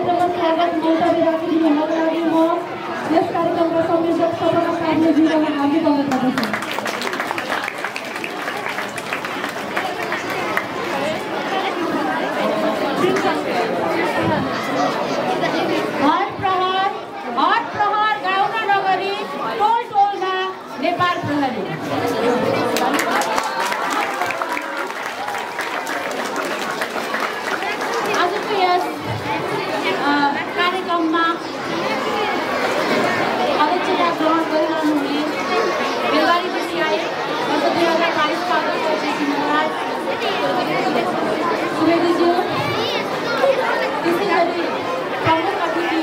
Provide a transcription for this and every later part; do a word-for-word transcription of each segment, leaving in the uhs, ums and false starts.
कार्यक्रममा स्वागत मन्तव्य राखिदिनुको लागि म यस कार्यक्रमका संयोजक सपना कार्यालयजीलाई हार्दिक अनुरोध गर्दछु। हर प्रहर हर प्रहर गाउन नगरी टोल टोलमा नेपाल प्रहरी। आजको यस कार्यक्रममा अध्यक्षता ग्रहण गरिरहनु हुने बेलबारी विषय वर्ष दुई हजार बाइस अध्यक्ष महाराज सुवेदीज्यू, त्यसै गरी प्रमुख अतिथि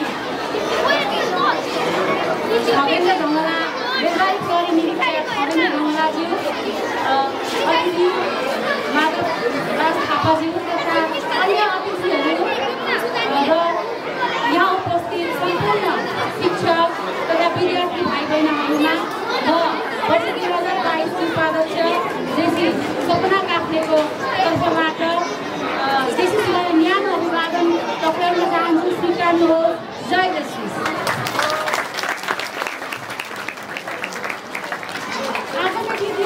खगेन्द्र ढङ्गला, बेलबारी प्रहरी निरीक्षक खगेन्द्र ढङ्गलाज्यू, अतिथि माधव राज थापाज्यू तथा अन्य अतिथिहरू र यहाँ उपस्थित सम्पूर्ण शिक्षक तथा विद्यार्थी भाइ बहिनीहरूमा म वर्ष दुई हजार बाइसको उपाध्यक्ष जेसी सपना काफ्लेको तर्फबाट जेसीलाई न्यानो अभिवादन टक्राउन चाहन्छु। स्वीकार्नुहोस्। जय जसुस। आजको तिथि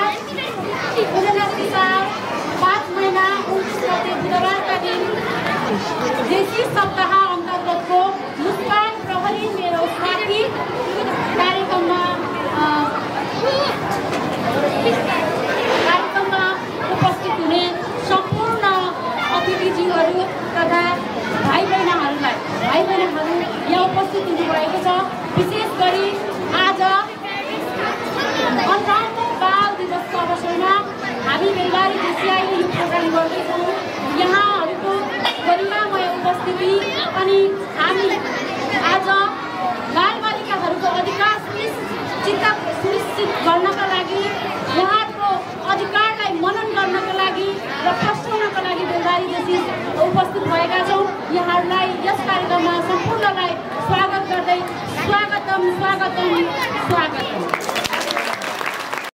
उनासी साल पाँच महिना उन्तिस गते बुधबारका दिन जेसी सप्ताह अन्तर्गतको मुस्कान प्रहरी मेरो साथी कार्यक्रममा कार्यक्रममा उपस्थित हुने सम्पूर्ण अतिथिज्यूहरू तथा भाइ बहिनीहरूलाई भाइ बहिनीहरू यहाँ उपस्थित हुनुभएको छ। विशेष गरी आज अन्ठाउन्नौ बाल दिवसको अवसरमा हामी बेलबारी देशियाले यो प्रोग्राम गर्दैछौँ। यहाँहरूको गरिमामय उपस्थिति अनि हामी आज बालबालिकाहरूको अधिकार सुनिश्चित सुनिश्चित गर्नका लागि, उहाँहरूको अधिकारलाई मनन गर्नका लागि र प्रश्नाउनका लागि बेलबारी देशी उपस्थित भएका छौँ। यहाँहरूलाई यस कार्यक्रममा सम्पूर्णलाई स्वागत गर्दै स्वागतम स्वागतम स्वागत।